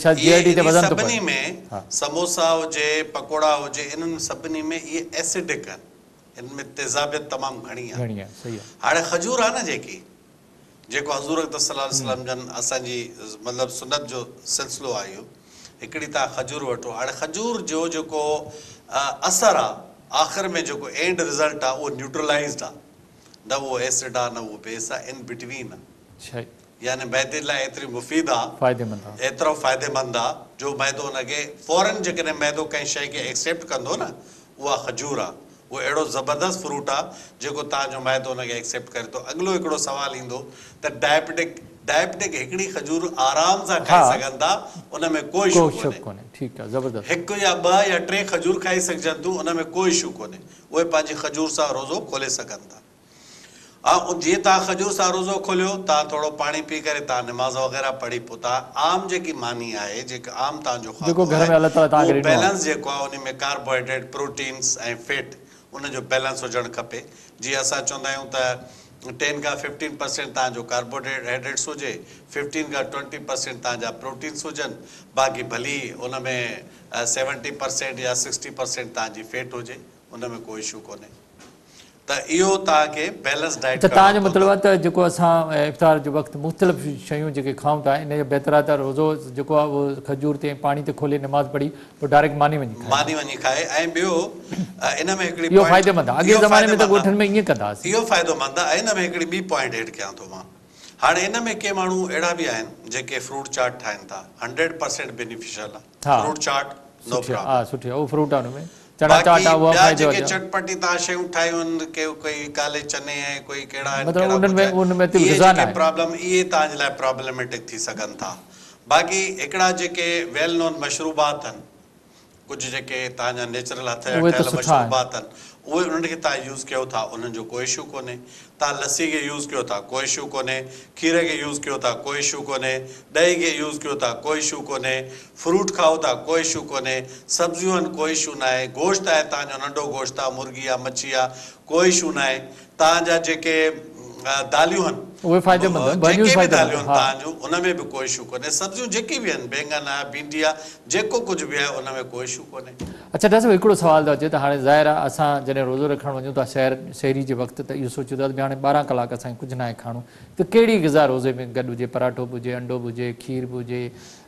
S2: सभिनी में समोसा हुजे पकोड़ा हुजे इन्हनि सभिनी में इहे एसिडिक आहिनि इन में तेज़ाबियत तमामु घणी आहे। हाणे खजूर आहे न जेकी जेको हज़ूर अक़दस सल्लल्लाहु अलैहि वसल्लम जन असांजी मतिलबु सुनत जो सिलसिलो आहे इहो हिकिड़ी तव्हां खजूर वठो हाणे खजूर जो जेको असरु आहे आख़िर में जेको एंड रिज़ल्ट आहे उहो न्यूट्रलाइज़्ड आहे न उहो एसिड आहे न उहो बेस आहे इन बिटवीन आहे यानी मैदे लाइ एतिरी मुफ़ीद आहे एतिरो फ़ाइदेमंद आहे जो मैदो हुनखे फौरन जेकॾहिं मैदो कंहिं शइ खे एक्सेप्ट कंदो न उहा खजूर आहे उहो अहिड़ो ज़बरदस्त फ्रूट आहे जेको तव्हांजो मैदो हुनखे एक्सेप्ट करे थो। अॻिलो हिकिड़ो सुवालु ईंदो त डायबिटिक डायबिटिक हिकिड़ी खजूर आराम सां खाई सघनि था उन में कोई इशू कोन्हे ठीकु आहे ज़बरदस्त हिकु या ॿ या टे खजूर खाई सघजनि थियूं उन में कोई इशू कोन्हे उहे पंहिंजी खजूर सां रोज़ो खोले सघनि था। ऐं जीअं तव्हां खजूर सां रोज़ो खोलियो तव्हां थोरो पाणी पी करे तव्हां निमाज़ वग़ैरह पढ़ी पोइ तव्हां आम जेकी मानी आहे जेका आम तव्हांजो बैलेंस जेको आहे उन में कार्बोहाइड्रेट प्रोटीन्स ऐं फैट उनजो बैलेंस हुजणु खपे। जीअं असां चवंदा आहियूं त टेन खां फिफ्टीन परसेंट तव्हांजो कार्बोहाइड्रेट्स हुजे, फिफ्टीन खां ट्वेंटी परसेंट तव्हांजा प्रोटीन्स हुजनि, बाक़ी भली उन में सेवेंटी परसेंट या सिक्सटी परसेंट तव्हांजी फैट हुजे, उन में कोई इशू कोन्हे। त इहो तव्हांखे बैलेंस डाइट
S1: अच्छा, तव्हांजो मतिलबु आहे त जेको असां इफ़्तार जो वक़्तु मुख़्तलिफ़ शयूं जेके खाऊं था, इन जो बहितर आहे त रोज़ो जेको आहे उहो खजूर ते पाणी ते खोले नमाज़ पढ़ी पोइ डायरेक्ट मानी वञी खाए
S2: मानी वञी खाए। ऐं ॿियो इन में हिकिड़ी
S1: इहो फ़ाइदेमंद आहे। अॻे ज़माने में त ॻोठनि में ईअं कंदा हुआसीं।
S2: इहो फ़ाइदेमंद आहे। इन में हिकिड़ी ॿी पॉइंट एड कयां थो मां। हाणे इन में के माण्हू अहिड़ा बि आहिनि जेके फ्रूट चाट ठाहिनि था, हंड्रेड परसेंट बेनिफिशियल आहे फ्रूट चाट, नो प्रॉब्लम।
S1: हा, सुठी आहे, उहो फ्रूट आहे हुन में, चना चाट आहे, उहा
S2: ॿिया जेके चटपटी तव्हां शयूं ठाहियूं आहिनि, के कोई काले चने ऐं कोई कहिड़ा आहिनि, इहे जेके प्रॉब्लम इहे तव्हांजे लाइ प्रॉब्लमेटिक थी सघनि था। बाक़ी हिकिड़ा जेके वेल नोन मशरूबात आहिनि, कुझु जेके तव्हांजा नेचुरल हथ जा ठहियल मशरूबात आहिनि, उहे उन्हनि खे तव्हां यूज़ कयो था, उन्हनि जो कोई इशू कोन्हे। तव्हां लस्सी खे यूज़ कयो था, कोई इशू कोन्हे। खीर खे यूज़ कयो था, कोई इशू कोन्हे। ॾही खे यूज़ कयो था, कोई इशू कोन्हे। फ्रूट खाओ था, कोई इशू कोन्हे। सब्जियूं आहिनि, कोई इशू न आहे। गोश्त आहे, तव्हांजो नंढो गोश्त आहे, मुर्गी आहे, मच्छी आहे, कोई इशू न आहे। तव्हांजा जेके दालियूं आहिनि,
S1: उहे फ़ाइदेमंद
S2: जेके बि दालियूं आहिनि तव्हांजूं, उन में बि कोई इशू कोन्हे। सब्जियूं जेके बि आहिनि, बैंगन आहे, भिंडी आहे, जेको कुझु बि आहे, उन में कोई इशू कोन्हे।
S1: अच्छा डॉक्टर साहब, हिकिड़ो सुवाल थो अचे त हाणे ज़ाहिर आहे असां जॾहिं रोज़ो रखणु वञूं था शहर शहरी जे वक़्तु, त इहो सोचियो था त हाणे ॿारहं कलाक असांखे कुझु न आहे खाइणो, त कहिड़ी ग़िज़ा रोज़े में गॾु हुजे? पराठो बि हुजे, अंडो बि हुजे, खीर बि हुजे,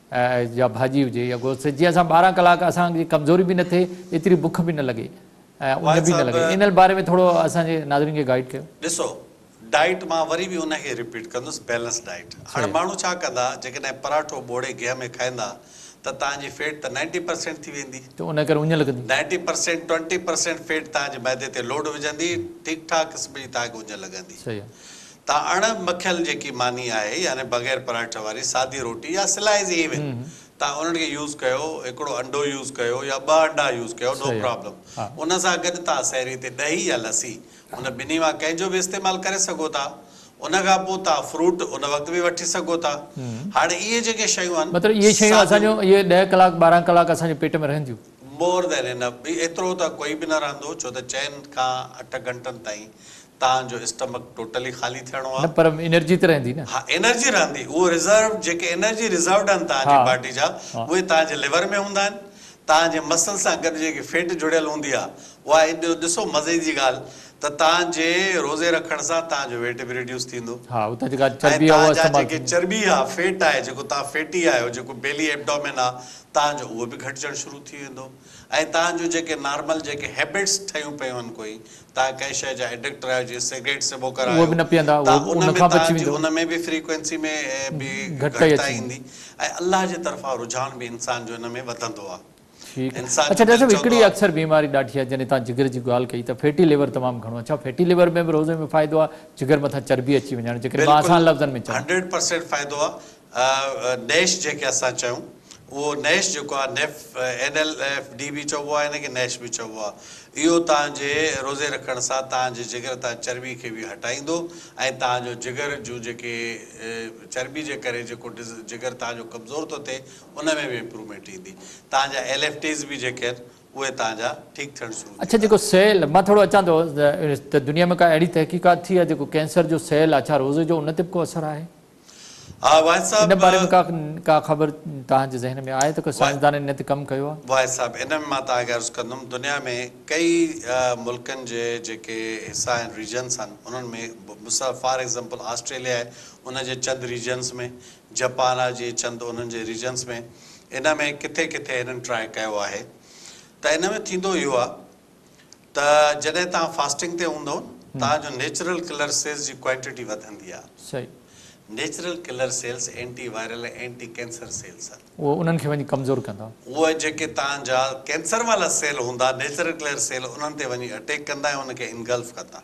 S1: या भाॼी हुजे या गोश्त, जीअं असां ॿारहं कलाक असांजी कमज़ोरी बि न थिए, एतिरी बुख बि न लॻे ऐं उन बि न लॻे। इन बारे में थोरो असांजे नाज़रीन खे गाइड कयो।
S2: ॾिसो, डाइट मां वरी बि उनखे रिपीट कंदुसि, बैलेंस डाइट। हाणे माण्हू छा कंदा, जेकॾहिं पराठो बोड़े गिह में खाईंदा त तव्हांजी फेट त नाइंटी परसेंट थी वेंदी,
S1: त उन करे उञ लॻंदी।
S2: Ninety percent twenty percent fat तव्हांजे मैदे ते लोड विझंदी, ठीकु ठाक क़िस्म जी तव्हांखे उञ लॻंदी।
S1: सही आहे।
S2: तव्हां अण मखियल जेकी मानी आहे, यानी बग़ैर पराठे वारी सादी रोटी या स्लाइस इवन, तव्हां उन्हनि खे यूज़ कयो, हिकिड़ो अंडो यूज़ कयो या ॿ अंडा यूज़ कयो, नो प्रॉब्लम। उन सां गॾु तव्हां सहरी ते ॾही या लस्सी, उन ॿिन्ही मां कंहिंजो बि इस्तेमालु करे सघो था। उन खां पोइ तव्हां फ्रूट उन वक़्तु बि वठी सघो था। हाणे इहे जेके शयूं आहिनि,
S1: मतिलबु इहे शयूं असांजो इहे ॾह कलाक ॿारहं कलाक असांजे पेट में रहंदियूं?
S2: More than enough. एतिरो त कोई बि न रहंदो, छो त चइनि खां अठ घंटनि ताईं तव्हांजो स्टमक टोटली ख़ाली थियणो आहे।
S1: पर एनर्जी त रहंदी न? हा,
S2: एनर्जी रहंदी। उहो रिज़र्व जेके एनर्जी रिज़र्वड आहिनि तव्हांजी बॉडी जा, उहे तव्हांजे लिवर में हूंदा आहिनि। तव्हांजे मसल सां गॾु जेकी फैट जुड़ियल हूंदी आहे, उहा एॾो ॾिसो मज़े जी ॻाल्हि त तव्हांजे रोज़े रखण सां तव्हांजो वेट बि रिड्यूस थींदो। तव्हांजा जेके चर्बी आहे, फैट आहे, जेको तव्हां फैटी आहियो, जेको बेली एब्डोमेन आहे तव्हांजो, उहो बि घटिजणु शुरू थी वेंदो। ऐं तव्हांजो जेके नॉर्मल जेके हैबिट्स ठहियूं पियूं आहिनि, कोई तव्हां कंहिं शइ जा एडिक्ट रहियो, जीअं सिगरेट स्मोकर आहियो, उन में बि फ्रीक्वेंसी में बि घटिताई ईंदी ऐं अलाह जे तरफ़ां रुझान बि इंसान जो हिन में वधंदो आहे।
S1: अच्छा डॉक्टर साहब, हिकिड़ी अक्सर बीमारी ॾाढी आहे, जॾहिं तव्हां जिगर जी ॻाल्हि कई त फैटी लिवर तमामु घणो आहे। छा फैटी लिवर में बि रोज़े में फ़ाइदो आहे? जिगर मथां चर्बी अची वञणु, जेकॾहिं मां आसान लफ़्ज़नि में चवां।
S2: हंड्रेड परसेंट फ़ाइदो आहे। नैश जेके असां चऊं, उहो नैश जेको आहे, NAF N L F D बि चइबो आहे, हिनखे नैश बि चइबो आहे। इहो तव्हांजे रोज़े रखण सां तव्हांजे जिगर तां चर्बी खे बि हटाईंदो ऐं तव्हांजो जिगर जूं जेके चर्बी जे करे जेको जिगर तव्हांजो कमज़ोर थो थिए, उन में बि इम्प्रूवमेंट ईंदी। तव्हांजा एल एफ टीज़ बि जेके आहिनि, उहे तव्हांजा ठीकु थियणु शुरू।
S1: अच्छा, जेको सेल, मां थोरो अचां थो त दुनिया में का अहिड़ी तहक़ीक़ात थी आहे जेको कैंसर जो सेल आहे, छा रोज़े जो उन ते बि को असरु आहे?
S2: हा वाहिद साहब,
S1: इन बारे में का का ख़बर तव्हांजे ज़हन में आहे त को साइंसदान इन ते कमु कयो आहे?
S2: वाहिद साहब, इन में मां तव्हांखे अर्ज़ु कंदुमि, दुनिया में कई मुल्कनि जे जेके हिसा आहिनि, रीजन्स आहिनि, उन्हनि में मिसाल फॉर एग्ज़ाम्पल ऑस्ट्रेलिया आहे, उनजे चंद रीजन्स में, जापान आहे जी चंद उन्हनि जे रीजन्स में, इन में किथे किथे हिननि ट्राए कयो आहे। त इन में थींदो इहो आहे त जॾहिं तव्हां फास्टिंग ते हूंदो, तव्हांजो नेचुरल किलर सेल्स जी क्वांटिटी वधंदी आहे। सही। Natural killer cells anti viral ऐं एंटी कैंसर सेल्स आहिनि,
S1: उहो उन्हनि खे वञी कमज़ोर कंदा। उहे
S2: जेके तव्हांजा कैंसर वारा सेल हूंदा, नेचुरल किलर सेल, उन्हनि ते वञी अटैक कंदा ऐं उनखे इनगल्फ कंदा,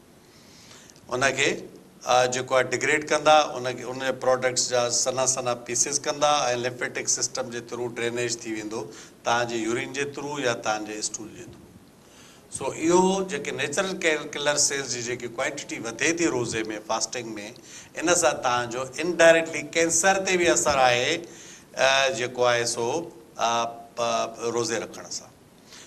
S2: उनखे जेको आहे डिग्रेड कंदा, उनखे उनजे प्रोडक्ट्स जा सना सना पीसिस कंदा ऐं लिम्फेटिक सिस्टम जे थ्रू ड्रेनेज थी वेंदो, तव्हांजे यूरिन जे थ्रू या तव्हांजे स्टूल जे थ्रू। सो इहो जेके नेचुरल किलर सेल्स जी जेकी क्वांटिटी वधे थी रोज़े में, फास्टिंग में, इन सां तव्हांजो इनडायरेक्टली कैंसर ते बि असरु आहे जेको आहे सो रोज़े रखण सां।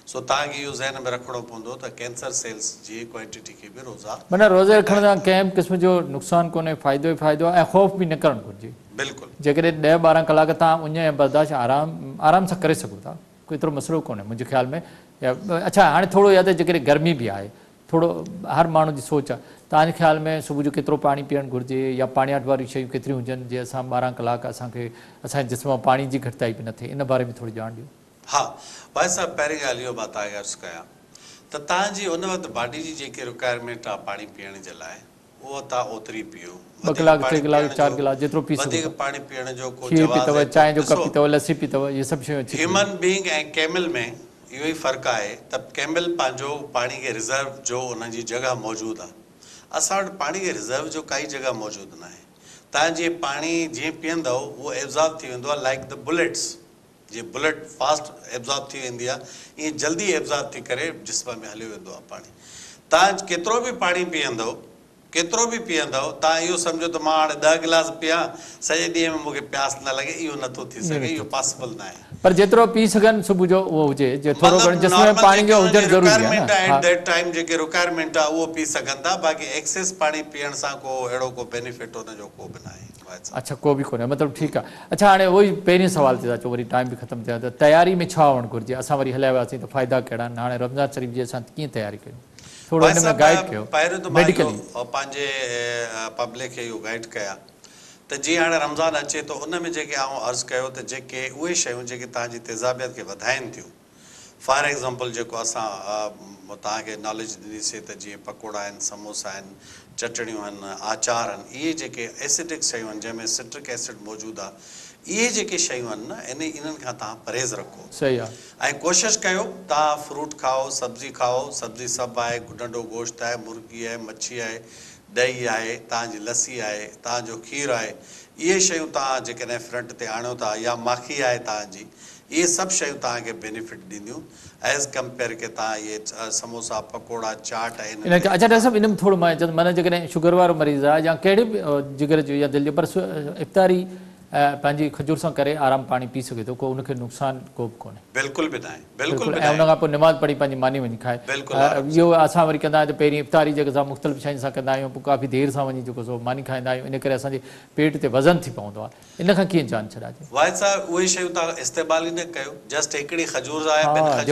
S2: सो तव्हांखे इहो ज़हन में रखिणो पवंदो त कैंसर सेल्स जी क्वांटिटी खे बि रोज़ा
S1: माना रोज़े रखण सां कंहिं बि क़िस्म जो नुक़सानु कोन्हे, फ़ाइदो ई फ़ाइदो आहे ऐं ख़ौफ़ बि न करणु घुरिजे।
S2: बिल्कुलु
S1: जेकॾहिं ॾह ॿारहं कलाक तव्हां उन ऐं बर्दाश्त आराम आराम सां करे सघो था, कोई एतिरो मसइलो कोन्हे मुंहिंजे ख़्याल में। या अच्छा हाणे थोरो या त जेकॾहिं गर्मी बि आहे, थोरो हर माण्हू जी सोच आहे, तव्हांजे ख़्याल में सुबुह जो केतिरो पाणी पीअणु घुरिजे या पाणियाट वारियूं शयूं केतिरियूं हुजनि जीअं असां ॿारहं कलाक असांखे असांजे जिस्म में पाणी जी घटिताई बि न थिए, इन बारे में थोरी ॼाण ॾियो।
S2: हा भाई साहब, पहिरीं ॻाल्हि इहो मां तव्हांखे अर्ज़ु कयां त तव्हांजी उन वक़्तु बॉडी जी जेकी रिक्वायरमेंट आहे पाणी पीअण जे लाइ उहो तव्हां ओतिरी पीओ।
S1: ॿ कलाक टे कलाक चारि कलाक जेतिरो पी सघो।
S2: वधीक पाणी पीअण जो को
S1: खीर
S2: जवाज़
S1: पीतव, चांहि जो कप पीतव, लस्सी पीतव, इहे सभु शयूं अची
S2: ह्यूमन बीइंग ऐं कैमल में इहो ई फ़र्क़ु आहे त कैमल पंहिंजो पाणी खे रिज़र्व जो उनजी जॻह मौजूदु आहे। असां वटि पाणी खे रिज़र्व जो काई जॻह मौजूदु न आहे। तव्हां जीअं पाणी जीअं पीअंदव उहो एब्ज़ॉर्ब थी वेंदो आहे, लाइक द बुलेट्स। जीअं बुलेट फास्ट एब्ज़ॉर्ब थी वेंदी आहे, ईअं जल्दी एब्ज़ॉर्ब थी करे जिस्म में हलियो वेंदो आहे पाणी। तव्हां केतिरो बि पाणी पीअंदव केतिरो बि पीअंदव तव्हां इहो सम्झो त मां हाणे ॾह गिलास पियां सॼे ॾींहं में मूंखे प्यास न लॻे, इहो नथो थी सघे, इहो पॉसिबल न आहे।
S1: पर जेतिरो पी सघनि सुबुह जो उहो हुजे, जे थोरो घणो जिस्म में पाणी जो हुजणु ज़रूरी आहे न।
S2: एट दैट टाइम जेके रिक्वायरमेंट आहे उहो पी सघनि था, बाक़ी एक्सेस पाणी पीअण सां को अहिड़ो को बेनिफिट हुनजो को बि न आहे।
S1: अच्छा को बि कोन्हे, मतिलबु ठीकु आहे। अच्छा हाणे उहो ई पहिरीं सुवाल ते था चओ, वरी टाइम बि ख़तमु थियो आहे, त तयारी में छा हुअणु घुरिजे? असां वरी हलिया वियासीं त फ़ाइदा कहिड़ा आहिनि? हाणे रमज़ान शरीफ़ जी असां कीअं तयारी कयूं, थोरो हिन में गाइड कयो।
S2: पहिरियों त मां इहो पंहिंजे पब्लिक खे इहो गाइड कयां त जीअं हाणे रमज़ान अचे थो उन में जेके आउं अर्ज़ु कयो त जेके उहे शयूं जेके तव्हांजी तेज़ाबियत खे वधाइनि थियूं, फॉर एग्ज़ाम्पल जेको असां तव्हांखे नॉलेज ॾिनीसीं त जीअं पकोड़ा आहिनि, समोसा आहिनि, चटणियूं आहिनि, आचार आहिनि, इहे जेके एसिडिक शयूं आहिनि जंहिंमें सिट्रिक एसिड मौजूदु आहे, इहे जेके शयूं आहिनि न इन इन्हनि खां तव्हां परहेज़ रखो।
S1: सही आहे।
S2: ऐं कोशिशि कयो तव्हां फ्रूट खाओ, सब्ज़ी खाओ, सब्ज़ी सभु आहे, नंढो गोश्त आहे, मुर्गी आहे, मच्छी आहे, ॾही आहे, तव्हांजी लस्सी आहे, तव्हांजो खीरु आहे, इहे शयूं तव्हां जेकॾहिं फ्रंट ते आणियो था, या माखी आहे तव्हांजी, इहे सभु शयूं तव्हांखे बेनिफिट ॾींदियूं एज़ कंपेयर के तव्हां इहे समोसा पकोड़ा चाट आहिनि।
S1: अच्छा डॉक्टर साहब इन में थोरो मां माना जेकॾहिं शुगर वारो मरीज़ आहे या कहिड़े बि जिगर जो या दिलि जो, पर इफ़्तारी पंहिंजी खजूर सां करे आराम पाणी पी सघे थो, को उनखे नुक़सानु को बि कोन्हे?
S2: बिल्कुलु बि न आहे, बिल्कुलु।
S1: ऐं उन खां पोइ निमाज़ पढ़ी पंहिंजी मानी वञी खाए, इहो असां वरी कंदा आहियूं त पहिरीं इफ़्तारी जेके असां मुख़्तलिफ़ शयुनि सां कंदा आहियूं, पोइ काफ़ी देरि सां वञी जेको सो मानी खाईंदा आहियूं, इन करे असांजे पेट ते वज़न थी पवंदो आहे, इन खां कीअं जान छॾाइजे?
S2: वाहिद साहिब उहे शयूं तव्हां इस्तेमालु ई न कयो, जस्ट हिकिड़ी खजूर आहे,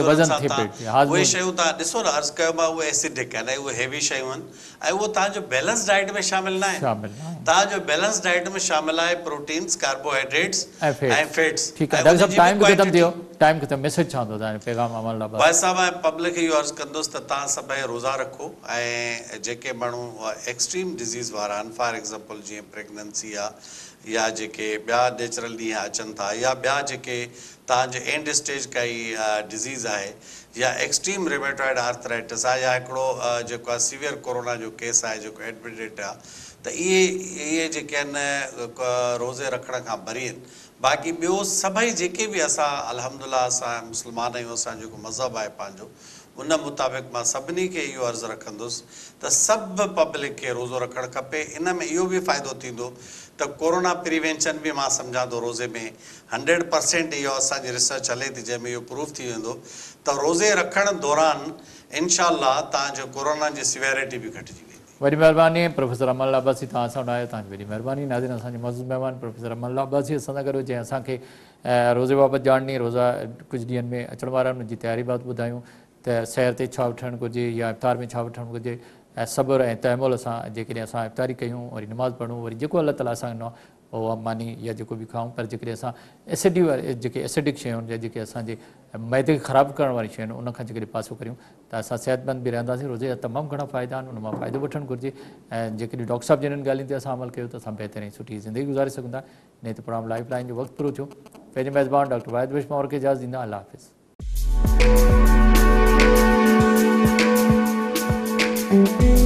S2: उहे शयूं तव्हां ॾिसो न, अर्ज़ु कयो मां उहे एसिडिक आहिनि, उहे हेवी शयूं आहिनि, ऐं उहो तव्हांजो बैलेंस डाइट में शामिल न आहे। तव्हांजो बैलेंस डाइट में शामिल आहे प्रोटीन्स, कार्बोहाइड्रेट्स ऐं फैट्स।
S1: ठीकु आहे डॉक्टर साहब, टाइम ख़तमु थियो, टाइम ख़तमु, मैसेज छा हूंदो तव्हांजो पैगाम अमल लाइ?
S2: भाई साहब ऐं पब्लिक खे इहो अर्ज़ु कंदुसि त तव्हां सभई रोज़ा रखो, ऐं जेके माण्हू एक्सट्रीम डिज़ीज़ वारा आहिनि, फॉर एग्ज़ाम्पल जीअं प्रेगनेंसी आहे या जेके ॿिया नेचुरल ॾींहं अचनि था, या ॿिया जेके तव्हांजे एंड स्टेज काई डिज़ीज़ आहे, या एक्सट्रीम रिमेटॉइड आर्थराइटिस आहे, या हिकिड़ो जेको आहे सीवियर कोरोना जो केस आहे जेको एडमिटेड आहे, त इहे इहे जेके आहिनि रोज़े रखण खां भरी आहिनि। बाक़ी ॿियो सभई जेके बि असां अल्हम्दुलिल्लाह असां मुस्लमान आहियूं, असांजो जेको मज़हब आहे पंहिंजो, उन मुताबिक़ मां सभिनी खे इहो अर्ज़ु रखंदुसि त सभु पब्लिक खे रोज़ो रखणु खपे। इन में इहो बि फ़ाइदो थींदो त कोरोना प्रिवेंशन बि मां सम्झां थो रोज़े में हंड्रेड परसेंट इहो असांजी रिसर्च हले थी, जंहिंमें इहो प्रूफ थी वेंदो त रोज़े रखण दौरान इनशा अल्लाह तव्हांजो कोरोना जी सिवियरिटी बि घटिजी वेंदी।
S1: वॾी महिरबानी प्रोफेसर अमल अब्बासी, तव्हां असां वटि आयो, तव्हांजी वॾी महिरबानी। नाज़रीन, असांजे मौजूदु महिमान प्रोफेसर अमल अब्बासी असां सां गॾु, जंहिं असांखे रोज़े बाबति ॼाणनी, रोज़ा कुझु ॾींहंनि में अचण वारा आहिनि, उनजी तयारी बाबति ॿुधायूं त सैर ते छा वठणु घुरिजे या इफ़्तार में छा वठणु घुरिजे, ऐं सब्र ऐं तहमुल सां जेकॾहिं असां इफ़्तारी कयूं, वरी नमाज़ पढ़ूं, वरी जेको अलाह ताला असांखे ॾिनो आहे उहो मानी या जेको बि खाऊं, पर जेकॾहिं असां एसिडी वारी जेके एसिडिक शयूं आहिनि या जेके असांजे मैदे खे ख़राबु करण वारी शयूं आहिनि, उनखां जेकॾहिं पासो करियूं त असां सिहतमंद बि रहंदासीं। रोज़े जा तमामु घणा फ़ाइदा आहिनि, उन मां फ़ाइदो वठणु घुरिजे, ऐं जेकॾहिं डॉक्टर साहिब जिन्हनि ॻाल्हियुनि ते असां अमल कयो त असां बहितरीन सुठी ज़िंदगी गुज़ारे सघूं था। न त प्रोग्राम लाइफ लाइन जो वक़्तु पूरो थियो। पंहिंजे मेज़बान डॉक्टर वाहिद बिश्मौर खे इजाज़त ॾींदा, अल्लाह हाफ़िज़।